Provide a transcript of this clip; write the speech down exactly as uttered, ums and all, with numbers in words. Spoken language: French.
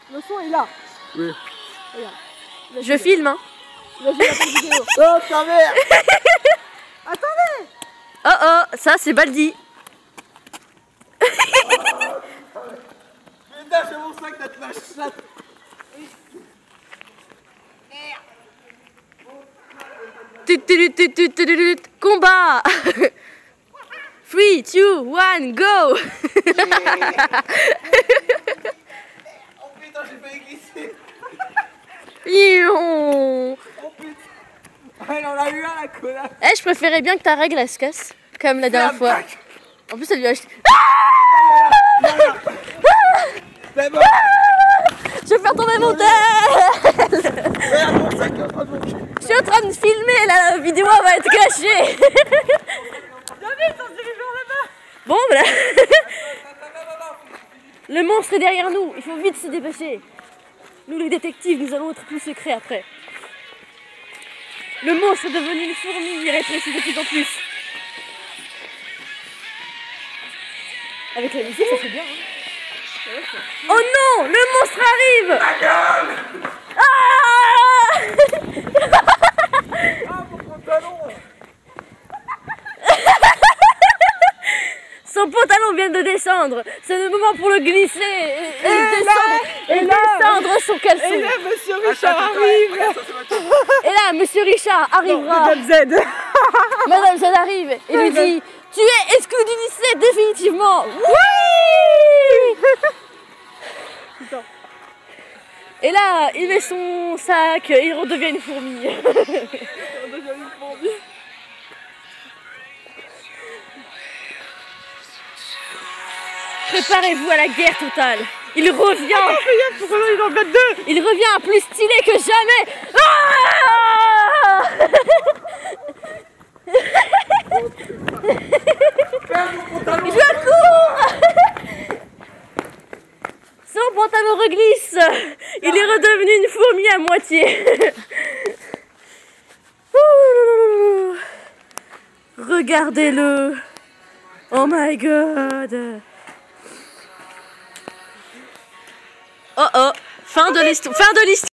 Le son est là. Oui. Regarde. Je filme, hein. Vas-y, la vidéo. Oh, ta mère. Attendez. Oh oh, ça c'est Baldi. Putain, j'ai mon sac d'être la chatte. Tut, tut, tut, tut, tut, tut, tut. Combat. three, two, one, go. Oh putain, j'ai failli glisser. Youhou. Oh putain. Ah, il en a eu un, la connasse. Eh, je préférais bien que ta règle elle se casse, comme la dernière fois. En plus, elle lui a acheté. C'est bon. Je vais faire tomber mon tel. Regarde mon sac est en train de monter. Je suis en train de filmer, la vidéo va être cachée. Bon, voilà. Le monstre est derrière nous, il faut vite se dépêcher. Nous les détectives, nous allons être plus secrets après. Le monstre est devenu une fourmi, il rétrécit de plus en plus. Avec la musique, ça fait bien. Hein. Oh non, le monstre arrive. Ta gueule. Ah. Ah, mon pantalon. Son pantalon vient de descendre. C'est le moment pour le glisser et, et descendre, là, et et là, descendre son caleçon. Et là, monsieur Richard arrive. Et là, monsieur Richard arrivera. Madame Z. Madame Z arrive et lui dit: tu es exclu du lycée définitivement. Oui. Putain. Et là, il met son sac, il redevient une fourmi. On devient une fourmi. Préparez-vous à la guerre totale. Il revient. Oh, regarde, pourquoi il en met deux. Il revient plus stylé que jamais. Ah. Je cours. Son pantalon reglisse. Il est redevenu une fourmi à moitié. Regardez-le. Oh my god. Oh oh. Fin de l'histoire. Fin de l'histoire.